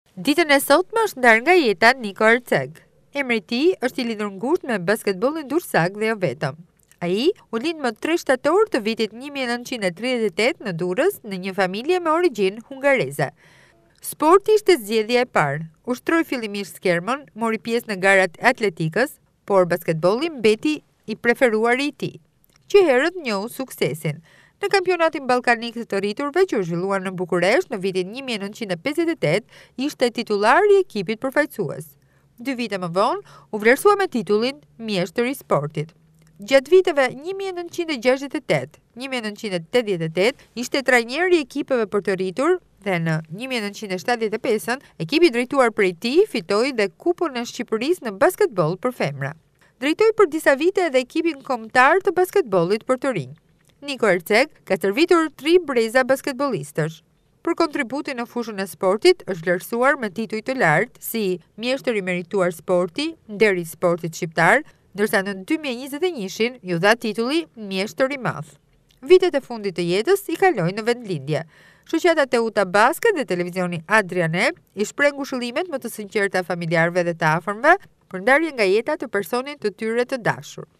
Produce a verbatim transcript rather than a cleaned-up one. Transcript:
Ditën e sotme është ndarë nga jeta Niko Erceg. Emri i tij është i lidhur ngushtë me basketbollin dursak dhe jo vetëm. Ai u lind më tre shtator të vitit një mijë e nëntëqind e tridhjetë e tetë në Durrës në një familje me origjinë hungareze. Sporti ishte zgjedhja e parë. Ushtroi fillimisht skermën, mori pjesë në garat e atletikës, por basketbolli mbeti i preferuari i tij, që herët njohu suksesin. Në kampionatin ballkanik të rriturve që u zhvilluar në Bukuresht në vitin një mijë e nëntëqind e pesëdhjetë e tetë, ishte titular i ekipit përfaqësues. Dy vite më vonë, u vlerësua me titullin mjeshtër i sportit. Gjatë viteve një mijë e nëntëqind e gjashtëdhjetë e tetë - një mijë e nëntëqind e tetëdhjetë e tetë, ishte trajneri i ekipeve për të rritur dhe në një mijë e nëntëqind e shtatëdhjetë e pesë, ekipi drejtuar prej tij fitoi dhe Kupën e Shqipërisë në basketboll për femra. Drejtoi për disa vite edhe ekipin kombëtar të basketbollit për të rinj. Niko Erceg ka stërvitur tri breza basketbollistësh. Për kontributin në fushën e sportit është vlerësuar me tituj të lartë si mjeshtër i merituar sporti, nder i sportit shqiptar, ndërsa në dy mijë e njëzet e njëshin ju dha titulli mjeshtër i madh. Vitet e fundit të jetës i kaloi në vendlindje. Shoqata Teuta Basket dhe televizioni Adriane i shpreh ngushëllimet më të sinqerta familjarëve dhe të afërmve për ndarjen nga jeta të personit të tyre të dashur.